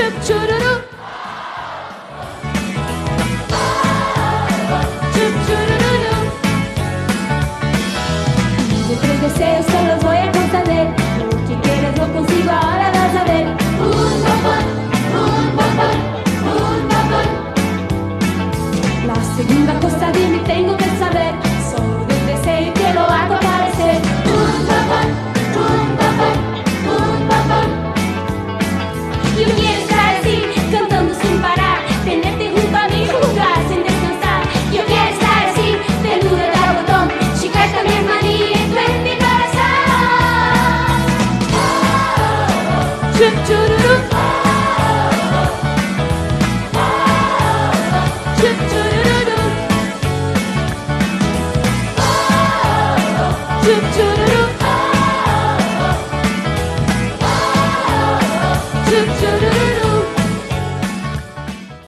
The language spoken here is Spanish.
chup chururu. Chup chururu. De tres deseos solo voy a conceder. Lo que quieres lo consigo, ahora vas a ver. Un bombón, un bombón, un bombón. La segunda cosa de mí tengo que saber. Solo del deseo que lo hago aparecer. Un bombón, un bombón, un bombón. Yo quiero estar así, cantando sin parar. Tenerte junto a mí, jugar sin descansar. Yo quiero estar así, ternura de algodón. Chicarte a mi manía y tú en mi corazón. Chup chururu. Chup chururu. Chup chururu. Chup chururu.